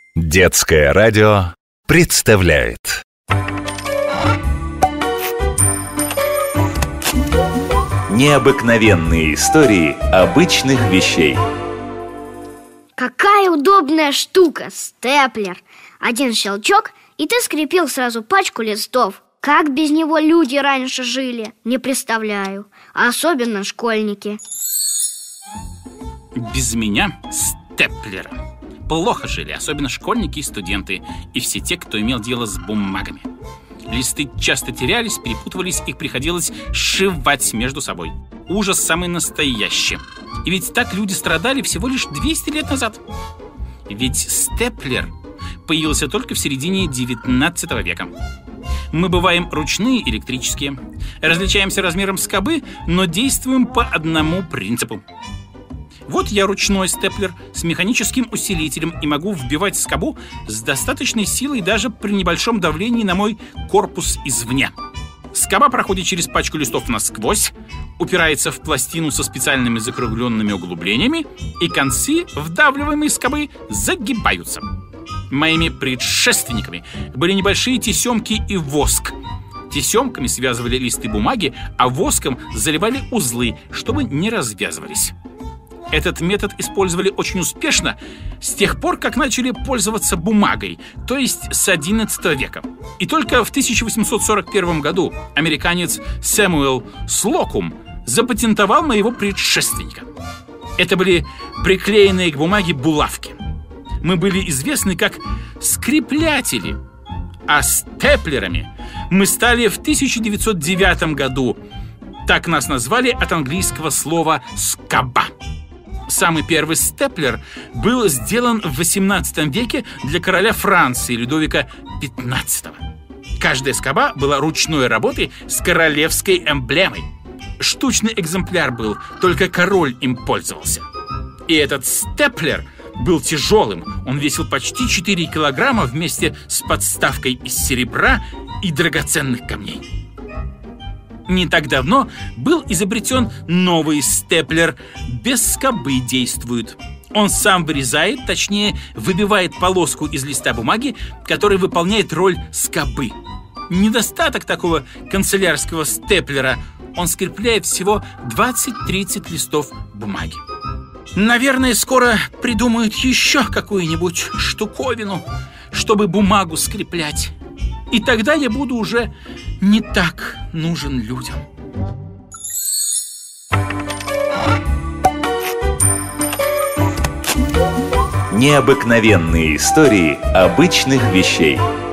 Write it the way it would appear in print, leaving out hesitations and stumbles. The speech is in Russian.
Детское радио представляет необыкновенные истории обычных вещей. Какая удобная штука, степлер. Один щелчок, и ты скрепил сразу пачку листов. Как без него люди раньше жили, не представляю. А особенно школьники. Без меня, степлера, плохо жили, особенно школьники и студенты, и все те, кто имел дело с бумагами. Листы часто терялись, перепутывались, их приходилось сшивать между собой. Ужас самый настоящий. И ведь так люди страдали всего лишь 200 лет назад. Ведь степлер появился только в середине 19 века. Мы бываем ручные, электрические, различаемся размером скобы, но действуем по одному принципу. Вот я ручной степлер с механическим усилителем и могу вбивать скобу с достаточной силой даже при небольшом давлении на мой корпус извне. Скоба проходит через пачку листов насквозь, упирается в пластину со специальными закругленными углублениями, и концы вдавливаемой скобы загибаются. Моими предшественниками были небольшие тесемки и воск. Тесемками связывали листы бумаги, а воском заливали узлы, чтобы не развязывались. Этот метод использовали очень успешно с тех пор, как начали пользоваться бумагой, то есть с XI века. И только в 1841 году американец Сэмюэл Слокум запатентовал моего предшественника. Это были приклеенные к бумаге булавки. Мы были известны как скреплятели, а степлерами мы стали в 1909 году. Так нас назвали от английского слова «скоба». Самый первый степлер был сделан в XVIII веке для короля Франции Людовика XV. Каждая скоба была ручной работы с королевской эмблемой. Штучный экземпляр был, только король им пользовался. И этот степлер был тяжелым. Он весил почти 4 килограмма вместе с подставкой из серебра и драгоценных камней. Не так давно был изобретен новый степлер. Без скобы действует. Он сам вырезает, точнее, выбивает полоску из листа бумаги, который выполняет роль скобы. Недостаток такого канцелярского степлера: он скрепляет всего 20-30 листов бумаги. Наверное, скоро придумают еще какую-нибудь штуковину, чтобы бумагу скреплять. И тогда я буду уже не так нужен людям. Необыкновенные истории обычных вещей.